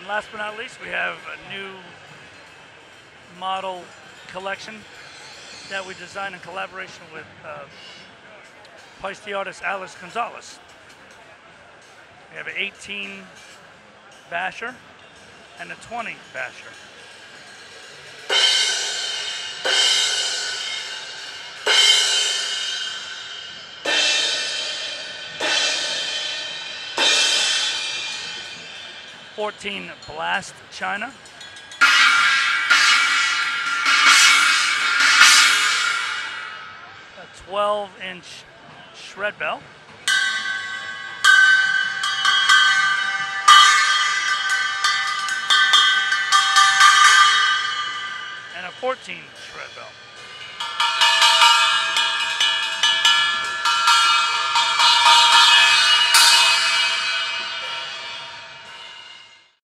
last but not least, we have a new model collection that we designed in collaboration with Paiste artist Alex Gonzalez. We have an 18 basher and a 20 basher. .14 blast china. A 12-inch shred bell. And a 14 shred bell.